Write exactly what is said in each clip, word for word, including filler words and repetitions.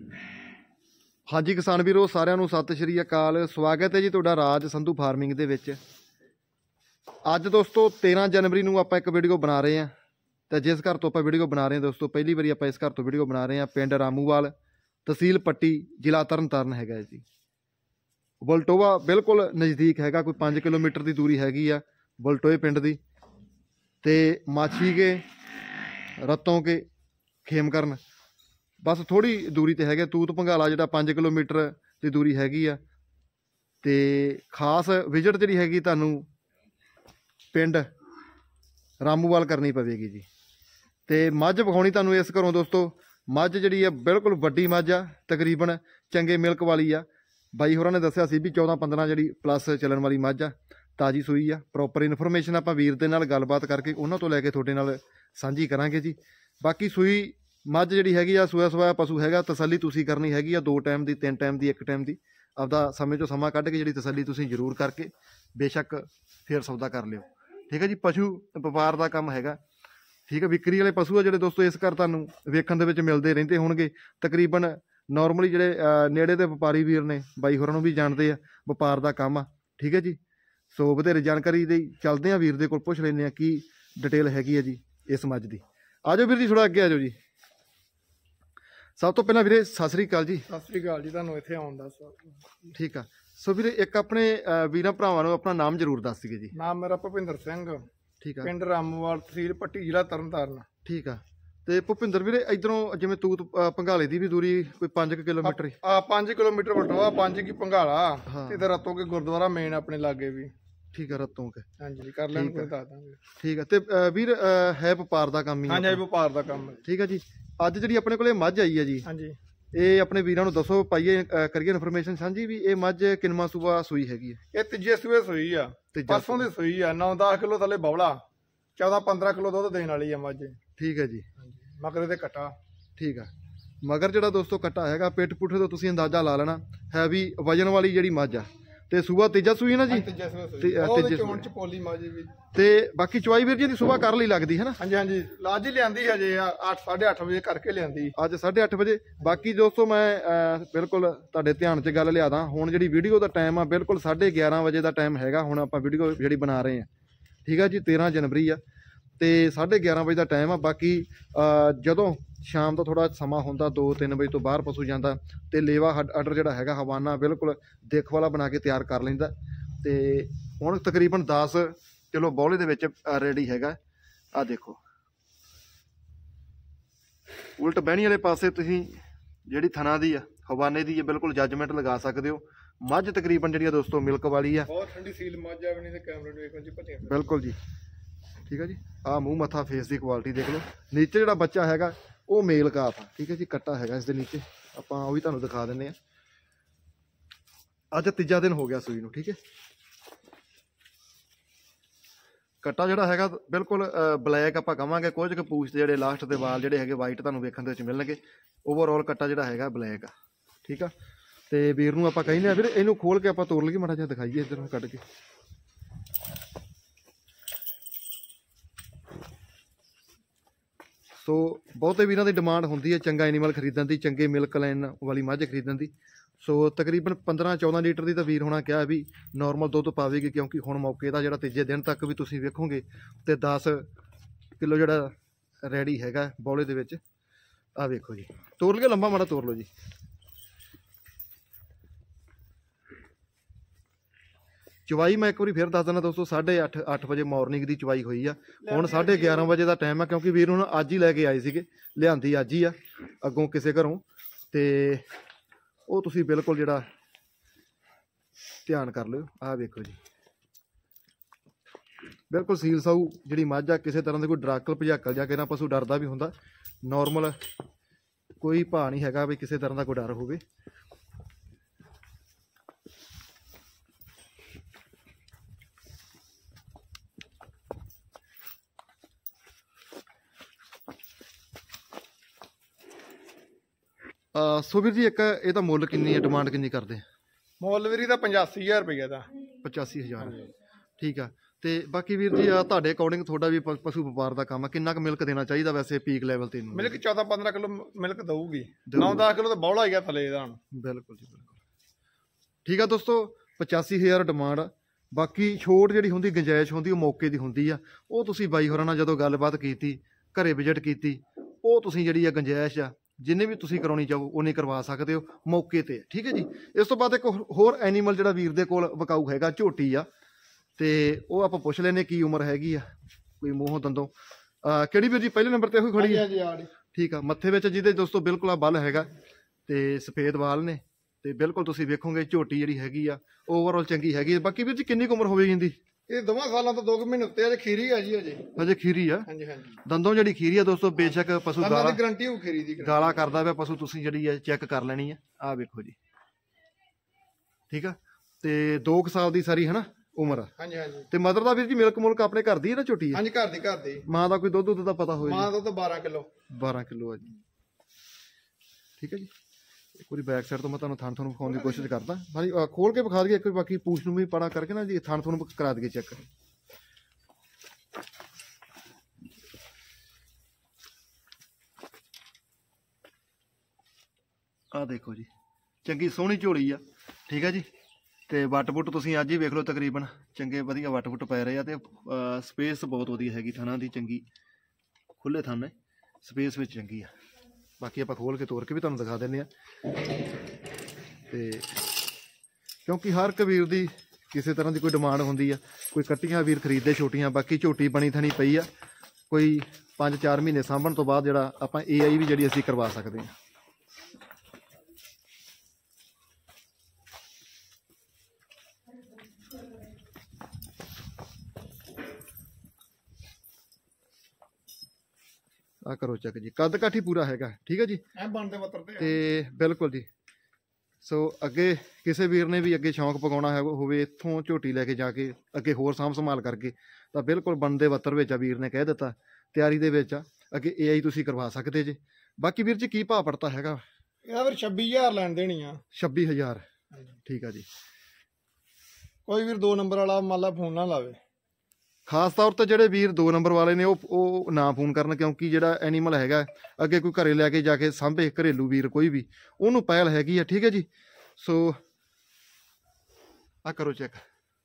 हाँ जी किसान वीरो सारिਆਂ ਨੂੰ सत श्री अकाल। स्वागत है जी तुहाडा राज संधू फार्मिंग दे विच। अज दोस्तों तेरह जनवरी ਨੂੰ ਆਪਾਂ ਇੱਕ ਵੀਡੀਓ ਬਣਾ ਰਹੇ ਹਾਂ ਤੇ ਜਿਸ ਘਰ ਤੋਂ ਆਪਾਂ ਵੀਡੀਓ ਬਣਾ ਰਹੇ ਹਾਂ ਦੋਸਤੋ ਪਹਿਲੀ ਵਾਰੀ ਆਪਾਂ ਇਸ ਘਰ ਤੋਂ ਵੀਡੀਓ ਬਣਾ ਰਹੇ ਹਾਂ। ਪਿੰਡ ਰਾਮੂਵਾਲ, ਤਹਿਸੀਲ ਪੱਟੀ, ਜ਼ਿਲ੍ਹਾ ਤਰਨਤਾਰਨ ਹੈਗਾ ਜੀ। ਬਲਟੋਆ ਬਿਲਕੁਲ ਨਜ਼ਦੀਕ ਹੈਗਾ, ਕੋਈ ਪੰਜ ਕਿਲੋਮੀਟਰ ਦੀ ਦੂਰੀ ਹੈਗੀ ਆ ਬਲਟੋਏ ਪਿੰਡ ਦੀ। ਤੇ ਮਾਛੀ ਕੇ ਰਤੋਂ ਕੇ ਖੇਮਕਰਨ बस थोड़ी दूरी ते है। तूत भंगाला जिहड़ा पाँच किलोमीटर की दूरी हैगी आ। ते खास विजिट जिहड़ी हैगी तुहानूं पिंड रामूवाल करनी पवेगी जी। ते मझ विखाउणी तुहानूं इस घरों दोस्तों। मझ जिहड़ी है बिल्कुल वड्डी मझ आ, तकरीबन चंगे मिल्क वाली आ। बाई होरां ने दस्सिया सी भी चौदह पंद्रह जिहड़ी प्लस चलन वाली मझ आ, ताज़ी सूई आ। प्रॉपर इन्फॉर्मेशन आपां वीर दे नाल गलबात करके उन्हां तों लैके तुहाडे नाल साझी करांगे जी। बाकी सूई मझ जिहड़ी हैगी आ सूया सुया पशु हैगा, तसल्ली तुसीं करनी हैगी आ दो टाइम की, तीन टाइम की, एक टाइम की। आपदा समय चों समा कढ के जिहड़ी तसल्ली तुसीं जरूर करके बेशक फिर सौदा कर लिओ। ठीक है जी। पशु वपार का काम हैगा। ठीक है। विक्री वाले पशु आ जिहड़े दोस्तों इस घर तुहानूं वेखण दे विच मिलदे रहिंदे होणगे। तकरीबन नॉर्मली जिहड़े नेड़े दे वपारी वीर ने बाई होरां नूं भी जाणदे आ, वपार का काम आ। ठीक है जी। सो वधेरे जानकारी लई चलदे आ वीर दे कोल, पुछ लैंदे आ की डिटेल हैगी है जी इस मझ दी। आ जाओ वीर जी, थोड़ा अगे आ जाओ जी। सब तो पहला वीरे सत श्री अकाल जी। सत श्री अकाल जी, तुहानूं इत्थे आउण दा स्वागत। ठीक है। सो वीरे एक अपने वीरां भरावां नूं अपना नाम जरूर दस दीजिए जी। नाम मेरा भुपिंदर सिंह, ठीक है, पिंड रामूवाल, तहसील पट्टी, जिला तरनताਰਨ। ठीक है। ते भुपिंदर वीरे इधरों जिवें तूत भंगाले दी भी दूरी कोई पाँच किलोमीटर ही आ पाँच किलोमीटर बटवा, पाँच की भंगाला। हाँ। ते इधर रतों के गुरुद्वारा मेन अपने लागे भी। ठीक है। रतों के हाँ जी, कर लैण कोई दस दांगे। ठीक है। ते वीर है व्यापार दा काम ही? हाँ जी, व्यापार दा काम है। ठीक है जी। अज जिहड़ी अपने कोले मझ आई है जी, हाँ जी, ये अपने वीरां नूं दसो, पाइए करिए इन्फॉर्मेशन साझी भी ये मझ किन्नवां सूबा सूई हैगी है? ये तीजे सूए सूई आ, परसों दी सूई आ। नौ दस किलो थले बवला, चौदह पंद्रह किलो दुध देने वाली है मझ। ठीक है जी। मगर दे कट्टा। ठीक है। मगर जिहड़ा दोस्तों कट्टा हैगा पिठ पुठे तो तुसीं अंदाजा ला लेना है भी वजन वाली जिहड़ी मझ आ। ते सूबा तीजा सूई ना जी? तीजे सूए सूई। ते- ਉਹ तीजे ਚੋਣ ਚ ਪੋਲੀ ਮਾਜੀ ਵੀ। ते बाकी चवाई वीर जी दी सुबह कर ली लगदी है ना? हाँ जी, हाँ जी, लाज ही लियांदी हजे आठ साढ़े अठ बजे करके लियांदी। ਅੱਜ साढ़े अठ बजे। बाकी दोस्तों मैं अह, बिल्कुल तुहाडे ध्यान 'ਚ ਗੱਲ ਲਿਆ ਦਾਂ। ਹੁਣ ਜਿਹੜੀ ਵੀਡੀਓ ਦਾ ਟਾਈਮ ਆ ਬਿਲਕੁਲ ਸਾਢੇ ਗਿਆਰਾਂ ਵਜੇ ਦਾ ਟਾਈਮ ਹੈਗਾ। ਹੁਣ ਆਪਾਂ ਵੀਡੀਓ ਜਿਹੜੀ ਬਣਾ ਰਹੇ ਹਾਂ, ਠੀਕ ਆ ਜੀ, ਤੇਰ੍ਹਾਂ ਜਨਵਰੀ ਆ ਤੇ ਸਾਢੇ ਗਿਆਰਾਂ ਵਜੇ ਦਾ ਟਾਈਮ ਆ। ਬਾਕੀ ਜਦੋਂ ਸ਼ਾਮ ਦਾ ਥੋੜਾ ਸਮਾਂ ਹੁੰਦਾ ਦੋ ਤਿੰਨ ਵਜੇ ਤੋਂ ਬਾਹਰ ਪਸ਼ੂ ਜਾਂਦਾ ਤੇ ਲੇਵਾ ਆਰਡਰ ਜਿਹੜਾ ਹੈਗਾ ਹਵਾਨਾ ਬਿਲਕੁਲ ਦੇਖ ਵਾਲਾ ਬਣਾ ਕੇ ਤਿਆਰ ਕਰ ਲੈਂਦਾ। ਤੇ ਹੁਣ ਤਕਰੀਬਨ ਦਸ ਕਿਲੋ ਬੌਲੇ ਦੇ ਵਿੱਚ ਰੈਡੀ ਹੈਗਾ। ਆ ਦੇਖੋ ਉਲਟ ਬਹਿਣੀ ਵਾਲੇ ਪਾਸੇ ਤੁਸੀਂ ਜਿਹੜੀ ਥਣਾ ਦੀ ਆ ਹਵਾਨੇ ਦੀ ਹੈ ਬਿਲਕੁਲ ਜੱਜਮੈਂਟ ਲਗਾ ਸਕਦੇ ਹੋ। ਮੱਝ ਤਕਰੀਬਨ ਜਿਹੜੀ ਆ ਦੋਸਤੋ ਮਿਲਕ ਵਾਲੀ ਆ, ਬਹੁਤ ਠੰਡੀ ਸੀਲ ਮੱਝ ਆ। ਵੀ ਨਹੀਂ ਤੇ ਕੈਮਰੇ ਨੂੰ ਵੇਖੋ ਜੀ ਭੱਜਿਆ ਬਿਲਕੁਲ ਜੀ। ਠੀਕ ਹੈ ਜੀ। ਆ ਮੂੰਹ ਮੱਥਾ ਫੇਸ ਦੀ ਕੁਆਲਿਟੀ ਦੇਖ ਲਓ। ਨੀਚੇ ਜਿਹੜਾ ਬੱਚਾ ਹੈਗਾ ਉਹ ਮੇਲ ਕਾਫ ਆ। ਠੀਕ ਹੈ ਜੀ। ਕੱਟਾ ਹੈਗਾ ਇਸ ਦੇ ਨੀਚੇ, ਆਪਾਂ ਉਹ ਵੀ ਤੁਹਾਨੂੰ ਦਿਖਾ ਦਿੰਦੇ ਆ। ਅੱਜ ਤੀਜਾ ਦਿਨ ਹੋ ਗਿਆ ਸੂਈ ਨੂੰ। ਠੀਕ ਹੈ। ਕੱਟਾ ਜਿਹੜਾ ਹੈਗਾ ਬਿਲਕੁਲ ਬਲੈਕ ਆਪਾਂ ਕਵਾਂਗੇ। ਕੁਝ ਕੁ ਪੂਛ ਦੇ ਜਿਹੜੇ ਲਾਸਟ ਦੇ ਵਾਲ ਜਿਹੜੇ ਹੈਗੇ ਵਾਈਟ ਤੁਹਾਨੂੰ ਵੇਖਣ ਦੇ ਵਿੱਚ ਮਿਲਣਗੇ। ਓਵਰਆਲ ਕੱਟਾ ਜਿਹੜਾ ਹੈਗਾ ਬਲੈਕ ਆ। ਠੀਕ ਆ। ਤੇ ਵੀਰ ਨੂੰ ਆਪਾਂ ਕਹਿੰਦੇ ਆ ਵੀਰ ਇਹਨੂੰ ਖੋਲ ਕੇ ਆਪਾਂ ਤੋੜ ਲਈਏ, ਮਾੜਾ ਜਿਹਾ ਦਿਖਾਈਏ ਇੱਧਰ ਨੂੰ ਕੱਢ ਕੇ। ਸੋ ਬਹੁਤੇ ਵੀਰਾਂ ਦੀ ਡਿਮਾਂਡ ਹੁੰਦੀ ਹੈ ਚੰਗਾ ਐਨੀਮਲ ਖਰੀਦਣ ਦੀ, ਚੰਗੇ ਮਿਲਕ ਲਾਈਨ ਵਾਲੀ ਮੱਝ ਖਰੀਦਣ ਦੀ। ਸੋ ਤਕਰੀਬਨ ਪੰਦਰਾਂ ਚੌਦਾਂ ਲੀਟਰ ਦੀ ਤਾਂ ਵੀਰ ਹੋਣਾ ਕਿਹਾ ਵੀ ਨੋਰਮਲ ਦੁੱਧ ਪਾਵੇਗੀ, ਕਿਉਂਕਿ ਹੁਣ ਮੌਕੇ ਦਾ ਜਿਹੜਾ ਤੀਜੇ ਦਿਨ ਤੱਕ ਵੀ ਤੁਸੀਂ ਵੇਖੋਗੇ ਤੇ ਦਸ ਕਿਲੋ ਜਿਹੜਾ ਰੈਡੀ ਹੈਗਾ ਬੌਲੇ ਦੇ ਵਿੱਚ। ਆ ਵੇਖੋ ਜੀ, ਤੋੜ ਲਈਏ, ਲੰਬਾ ਮਾੜਾ ਤੋੜ ਲਓ ਜੀ। ਚਵਾਈ ਮੈਂ ਇੱਕ ਵਾਰੀ ਫਿਰ ਦੱਸ ਦਿੰਦਾ ਦੋਸਤੋ, ਸਾਢੇ ਅੱਠ ਅੱਠ ਵਜੇ ਮਾਰਨਿੰਗ ਦੀ ਚਵਾਈ ਹੋਈ ਆ। ਹੁਣ ਸਾਢੇ ਗਿਆਰਾਂ ਵਜੇ ਦਾ ਟਾਈਮ ਆ, ਕਿਉਂਕਿ ਵੀਰ ਹੁਣ ਅੱਜ ਹੀ ਲੈ ਕੇ ਆਏ ਸੀਗੇ, ਲਿਆਂਦੀ ਅੱਜ ਹੀ ਆ ਅੱਗੋਂ ਕਿਸੇ ਘਰੋਂ। ਤੇ ਉਹ ਤੁਸੀਂ ਬਿਲਕੁਲ ਜਿਹੜਾ ਧਿਆਨ ਕਰ ਲਿਓ। ਆਹ ਵੇਖੋ ਜੀ, ਬਿਲਕੁਲ ਸੀਲ ਸਾਊ ਜਿਹੜੀ ਮੱਝ ਆ। ਕਿਸੇ ਤਰ੍ਹਾਂ ਦੇ ਕੋਈ ਡਰਾਕਲ ਭਜਾਕਲ ਜਾਂ ਕਿਹਨਾਂ ਪਸ਼ੂ ਡਰਦਾ ਵੀ ਹੁੰਦਾ, ਨੋਰਮਲ ਕੋਈ ਭਾਅ ਨਹੀਂ ਹੈਗਾ ਵੀ ਕਿਸੇ ਤਰ੍ਹਾਂ ਦਾ ਕੋਈ ਡਰ ਹੋਵੇ। ਸੋ ਵੀਰ ਜੀ ਇੱਕ ਇਹਦਾ ਮੁੱਲ ਕਿੰਨੀ ਹੈ, ਡਿਮਾਂਡ ਕਿੰਨੀ ਕਰਦੇ? ਮੁੱਲ ਵੀਰੀ ਦਾ ਪਚਾਸੀ ਹਜ਼ਾਰ ਰੁਪਈਆ ਦਾ। ਪਚਾਸੀ ਹਜ਼ਾਰ। ਠੀਕ ਆ। ਤੇ ਬਾਕੀ ਵੀਰ ਜੀ ਆ ਤੁਹਾਡੇ ਅਕੋਰਡਿੰਗ ਤੁਹਾਡਾ ਵੀ ਪ- ਪਸ਼ੂ ਵਪਾਰ ਦਾ ਕੰਮ ਆ, ਕਿੰਨਾ ਕੁ ਮਿਲਕ ਦੇਣਾ ਚਾਹੀਦਾ ਵੈਸੇ ਪੀਕ ਲੈਵਲ ਤੇ ਇਹਨੂੰ? ਮਿਲਕ ਚੌਦਾਂ ਪੰਦਰਾਂ ਕਿਲੋ ਮਿਲਕ ਦਊਗੀ, ਨੌ ਦਸ ਕਿਲੋ ਤਾਂ ਬੌਲਾ ਹੀ ਗਿਆ ਥੱਲੇ ਇਹਦਾ ਹੁਣ। ਬਿਲਕੁਲ ਜੀ ਬਿਲਕੁਲ ਠੀਕ ਆ ਦੋਸਤੋ, ਪਚਾਸੀ ਹਜ਼ਾਰ ਡਿਮਾਂਡ ਆ। ਬਾਕੀ ਛੋਟ ਜਿਹੜੀ ਹੁੰਦੀ ਗੁੰਜਾਇਸ਼ ਹੁੰਦੀ ਉਹ ਮੌਕੇ ਦੀ ਹੁੰਦੀ ਆ, ਉਹ ਤੁਸੀਂ ਬਾਈ ਹੋਰਾਂ ਨਾਲ ਜਦੋਂ ਗੱਲਬਾਤ ਕੀਤੀ, ਘਰੇ ਵਿਜ਼ਿਟ ਕੀਤੀ, ਉਹ ਤੁਸੀਂ ਜਿਹੜੀ ਆ ਗੁੰਜਾਇਸ਼ ਆ ਜਿੰਨੇ ਵੀ ਤੁਸੀਂ ਕਰਾਉਣੀ ਚਾਹੋ ਉਹਨੇ ਕਰਵਾ ਸਕਦੇ ਹੋ ਮੌਕੇ ਤੇ, ਠੀਕ ਹੈ ਜੀ। ਇਸ ਤੋਂ ਬਾਅਦ ਇੱਕ ਹੋਰ ਐਨੀਮਲ ਜਿਹੜਾ ਵੀਰ ਦੇ ਕੋਲ ਵਿਕਾਊ ਹੈਗਾ, ਝੋਟੀ ਆ, ਤੇ ਉਹ ਆਪਾਂ ਪੁੱਛ ਲੈਨੇ ਕੀ ਉਮਰ ਹੈਗੀ ਆ, ਕੋਈ ਮੂੰਹੋਂ ਦੰਦੋਂ। ਅਹ ਕਿਹੜੀ ਵੀਰ ਜੀ ਪਹਿਲੇ ਨੰਬਰ ਤੇ ਉਹੀ ਖੜੀ ਹੈ? ਠੀਕ ਆ, ਮੱਥੇ ਵਿੱਚ ਜਿਹਦੇ ਦੋਸਤੋ ਬਿਲਕੁਲ ਆ ਬਲ ਹੈਗਾ ਤੇ ਸਫੇਦ ਵਾਲ ਨੇ, ਤੇ ਬਿਲਕੁਲ ਤੁਸੀਂ ਵੇਖੋਗੇ ਝੋਟੀ ਜਿਹੜੀ ਹੈਗੀ ਆ ਓਵਰਆਲ ਚੰਗੀ ਹੈਗੀ। ਬਾਕੀ ਵੀਰ ਜੀ ਕਿੰਨੀ ਕੁ ਉਮਰ ਹੋਵੇਗੀ ਇਹਦੀ? ਇਹ ਦੋਵਾਂ ਸਾਲਾਂ ਤੋਂ ਦੋ ਕੁ ਮਹੀਨੇ ਉੱਤੇ ਅਜੇ ਖੀਰੀ ਆ ਜੀ, ਅਜੇ ਅਜੇ ਖੀਰੀ ਆ। ਹਾਂਜੀ ਹਾਂਜੀ, ਦੰਦੋਂ ਜਿਹੜੀ ਖੀਰੀ ਆ ਦੋਸਤੋ, ਬੇਸ਼ੱਕ ਪਸ਼ੂ ਗਾਲਾ ਦੀ ਗਾਰੰਟੀ ਹੋ ਖੀਰੀ ਦੀ, ਗਾਲਾ ਕਰਦਾ ਪਿਆ ਪਸ਼ੂ, ਤੁਸੀਂ ਜਿਹੜੀ ਹੈ ਚੈੱਕ ਕਰ ਲੈਣੀ ਆ। ਆਹ ਵੇਖੋ ਜੀ, ਠੀਕ ਆ, ਤੇ ਦੋ ਕੁ ਸਾਲ ਦੀ ਸਾਰੀ ਹਨਾ ਉਮਰ ਆ। ਹਾਂਜੀ ਹਾਂਜੀ, ਤੇ ਮਦਰ ਦਾ ਵੀਰ ਜੀ ਮਿਲਕ ਮੁਲਕ ਆਪਣੇ ਘਰ ਦੀ ਹੈ ਨਾ, ਝੋਟੀ ਆ? ਹਾਂਜੀ ਘਰ ਦੀ, ਘਰ ਦੀ। ਮਾਂ ਦਾ ਕੋਈ ਦੁੱਧ ਦੁੱਧ ਦਾ ਪਤਾ ਹੋਵੇ? ਮਾਂ ਦਾ ਤਾਂ ਬਾਰਾਂ ਕਿਲੋ। ਬਾਰਾਂ ਕਿਲੋ ਆ ਜੀ, ਠੀਕ ਹੈ ਜੀ। ਇੱਕ ਵਾਰੀ ਬੈਕ ਸਾਈਡ ਤੋਂ ਮੈਂ ਤੁਹਾਨੂੰ ਥਣ ਤੁਹਾਨੂੰ ਵਿਖਾਉਣ ਦੀ ਕੋਸ਼ਿਸ਼ ਕਰਦਾ, ਹਾਂਜੀ ਖੋਲ ਕੇ ਵਿਖਾ ਦਈਏ ਇੱਕ ਵਾਰੀ, ਬਾਕੀ ਪੂਛ ਨੂੰ ਵੀ ਪਾੜਾ ਕਰਕੇ ਨਾ ਜੀ ਥਣ ਤੁਹਾਨੂੰ ਕਰਾ ਦਈਏ ਚੈੱਕ। ਆਹ ਦੇਖੋ ਜੀ, ਚੰਗੀ ਸੋਹਣੀ ਝੋਲੀ ਆ, ਠੀਕ ਹੈ ਜੀ। ਤੇ ਵੱਟ ਵੁੱਟ ਤੁਸੀਂ ਅੱਜ ਹੀ ਵੇਖ ਲਓ, ਤਕਰੀਬਨ ਚੰਗੇ ਵਧੀਆ ਵੱਟ ਵੁੱਟ ਪੈ ਰਹੇ ਆ, ਤੇ ਸਪੇਸ ਬਹੁਤ ਵਧੀਆ ਹੈਗੀ ਥਣਾਂ ਦੀ, ਚੰਗੀ ਖੁੱਲੇ ਥਣ ਨੇ, ਸਪੇਸ ਵਿੱਚ ਚੰਗੀ ਆ। ਬਾਕੀ ਆਪਾਂ ਖੋਲ ਕੇ ਤੋੜ ਕੇ ਵੀ ਤੁਹਾਨੂੰ ਦਿਖਾ ਦਿੰਦੇ ਆ। ਤੇ ਕਿਉਂਕਿ ਹਰ ਇੱਕ ਵੀਰ ਦੀ ਕਿਸੇ ਤਰ੍ਹਾਂ ਦੀ ਕੋਈ ਡਿਮਾਂਡ ਹੁੰਦੀ ਆ, ਕੋਈ ਕੱਟੀਆਂ ਵੀਰ ਖਰੀਦਦੇ ਛੋਟੀਆਂ, ਬਾਕੀ ਝੋਟੀ ਬਣੀ ਥਣੀ ਪਈ ਆ, ਕੋਈ ਪੰਜ ਚਾਰ ਮਹੀਨੇ ਸਾਂਭਣ ਤੋਂ ਬਾਅਦ ਜਿਹੜਾ ਆਪਾਂ ਏ ਆਈ ਵੀ ਜਿਹੜੀ ਅਸੀਂ ਕਰਵਾ ਸਕਦੇ ਹਾਂ। ਆ ਕਰੋ ਚੈੱਕ ਜੀ, ਕੱਦ ਕਾਠੀ ਪੂਰਾ ਹੈਗਾ, ਠੀਕ ਹੈ ਜੀ। ਐ ਬਣਦੇ ਬੱਤਰ ਤੇ ਤੇ ਬਿਲਕੁਲ ਜੀ। ਸੋ ਅੱਗੇ ਕਿਸੇ ਵੀਰ ਨੇ ਵੀ ਅੱਗੇ ਸ਼ੌਂਕ ਪਕਾਉਣਾ ਹੈ ਹੋਵੇ, ਇੱਥੋਂ ਝੋਟੀ ਲੈ ਕੇ ਜਾ ਕੇ ਅੱਗੇ ਹੋਰ ਸਾਂਭ ਸੰਭਾਲ ਕਰਕੇ, ਤਾਂ ਬਿਲਕੁਲ ਬਣਦੇ ਬੱਤਰ ਵਿੱਚ ਆ, ਵੀਰ ਨੇ ਕਹਿ ਦਿੱਤਾ ਤਿਆਰੀ ਦੇ ਵਿੱਚ ਆ, ਅੱਗੇ ਏ ਆਈ ਤੁਸੀਂ ਕਰਵਾ ਸਕਦੇ ਜੇ। ਬਾਕੀ ਵੀਰ ਜੀ ਕੀ ਭਾਅ ਪੜਤਾ ਹੈਗਾ ਇਹਦਾ? ਫਿਰ ਛੱਬੀ ਹਜ਼ਾਰ ਲੈਣ ਦੇਣੀ ਆ। ਛੱਬੀ ਹਜ਼ਾਰ, ਠੀਕ ਆ ਜੀ। ਕੋਈ ਵੀਰ ਦੋ ਨੰਬਰ ਵਾਲਾ ਮੰਨ ਲਾ ਫੋਨ ਨਾ ਲਾਵੇ, ਖਾਸ ਤੌਰ ਤੇ ਜਿਹੜੇ ਵੀਰ ਦੋ ਨੰਬਰ ਵਾਲੇ ਨੇ ਉਹ ਉਹ ਨਾ ਫੋਨ ਕਰਨ, ਕਿਉਂਕਿ ਜਿਹੜਾ ਐਨੀਮਲ ਹੈਗਾ ਅੱਗੇ ਕੋਈ ਘਰੇ ਲੈ ਕੇ ਜਾ ਕੇ ਸਾਂਭੇ, ਘਰੇਲੂ ਵੀਰ ਕੋਈ ਵੀ, ਉਹਨੂੰ ਪਹਿਲ ਹੈਗੀ ਆ, ਠੀਕ ਹੈ ਜੀ। ਸੋ ਆ ਕਰੋ ਚੈੱਕ,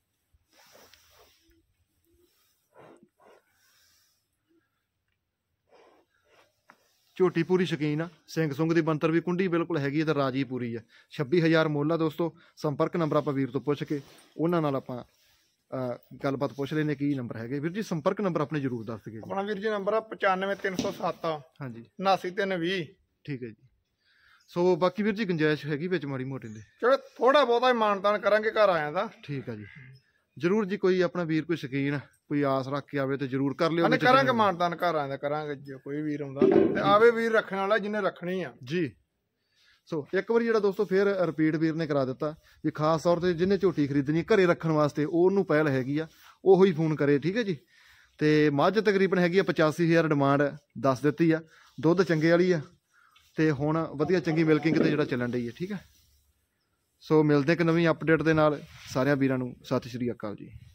ਝੋਟੀ ਪੂਰੀ ਸ਼ਕੀਨ ਆ, ਸਿੰਘ ਸੁੰਗ ਦੀ ਬੰਤਰ ਵੀ ਕੁੰਡੀ ਬਿਲਕੁਲ ਹੈਗੀ ਹੈ, ਤੇ ਰਾਜੀ ਪੂਰੀ ਆ। ਛੱਬੀ ਹਜ਼ਾਰ ਮੁੱਲ ਆ ਦੋਸਤੋ। ਸੰਪਰਕ ਨੰਬਰ ਆਪਾਂ ਵੀਰ ਤੋਂ ਪੁੱਛ ਕੇ ਉਹਨਾਂ ਨਾਲ ਆਪਾਂ ਗੱਲਬਾਤ ਪੁੱਛ ਲੈਨੇ ਕੀ ਨੰਬਰ ਹੈਗੇ। ਵੀਰ ਜੀ ਸੰਪਰਕ ਨੰਬਰ ਆਪਣੇ ਜ਼ਰੂਰ ਦੱਸ ਦਿਓ। ਆਪਣਾ ਵੀਰ ਜੀ ਨੰਬਰ ਆ ਪਚਾਨਵੇਂ ਤਿੰਨ ਸੌ ਸੱਤ ਹਾਂਜੀ ਉਨਾਸੀ ਤਿੰਨ ਵੀਹ, ਠੀਕ ਹੈ ਜੀ। ਸੋ ਬਾਕੀ ਵੀਰ ਜੀ ਗੁੰਜਾਇਸ਼ ਹੈਗੀ ਵਿੱਚ ਮਾੜੀ ਮੋਟੀ ਦੇ, ਚਲੋ ਥੋੜਾ ਬਹੁਤਾ ਮਾਨਤਾਨ ਕਰਾਂਗੇ ਘਰ ਆਇਆ ਦਾ। ਠੀਕ ਆ ਜੀ, ਜਰੂਰ ਜੀ। ਕੋਈ ਆਪਣਾ ਵੀਰ ਕੋਈ ਸ਼ਕੀਨ ਕੋਈ ਆਸ ਰੱਖ ਕੇ ਆਵੇ ਤੇ ਜਰੂਰ ਕਰ ਲਿਓ, ਅਸੀਂ ਕਰਾਂਗੇ ਮਾਨਤਾਨ ਘਰ ਆਇਆ ਦਾ ਕਰਾਂਗੇ, ਜੇ ਕੋਈ ਵੀਰ ਆਉਂਦਾ ਤੇ ਆਵੇ ਵੀਰ ਰੱਖਣ ਵਾਲਾ ਜਿਹਨੇ ਰੱਖਣੀ ਆ ਜੀ। ਸੋ ਇੱਕ ਵਾਰੀ ਜਿਹੜਾ ਦੋਸਤੋ ਫੇਰ ਰਿਪੀਟ ਵੀਰ ਨੇ ਕਰਾ ਦਿੱਤਾ ਵੀ ਖਾਸ ਤੌਰ ਤੇ ਜਿਹਨੇ ਝੋਟੀ ਖਰੀਦਣੀ ਘਰੇ ਰੱਖਣ ਵਾਸਤੇ ਉਹਨੂੰ ਪਹਿਲ ਹੈਗੀ ਆ, ਉਹੋ ਹੀ ਫੋਨ ਕਰੇ, ਠੀਕ ਹੈ ਜੀ। ਤੇ ਮੱਝ ਤਕਰੀਬਨ ਹੈਗੀ ਆ ਪਚਾਸੀ ਹਜ਼ਾਰ ਡਿਮਾਂਡ ਦੱਸ ਦਿੱਤੀ ਆ, ਦੁੱਧ ਚੰਗੇ ਵਾਲੀ ਆ, ਤੇ ਹੁਣ ਵਧੀਆ ਚੰਗੀ ਮਿਲਕਿੰਗ ਤੇ ਜਿਹੜਾ ਚੱਲਣ ਡਈ ਹੈ, ਠੀਕ ਹੈ। ਸੋ ਮਿਲਦੇ ਇੱਕ ਨਵੀਂ ਅਪਡੇਟ ਦੇ ਨਾਲ, ਸਾਰਿਆਂ ਵੀਰਾਂ ਨੂੰ ਸਤਿ ਸ਼੍ਰੀ ਅਕਾਲ ਜੀ।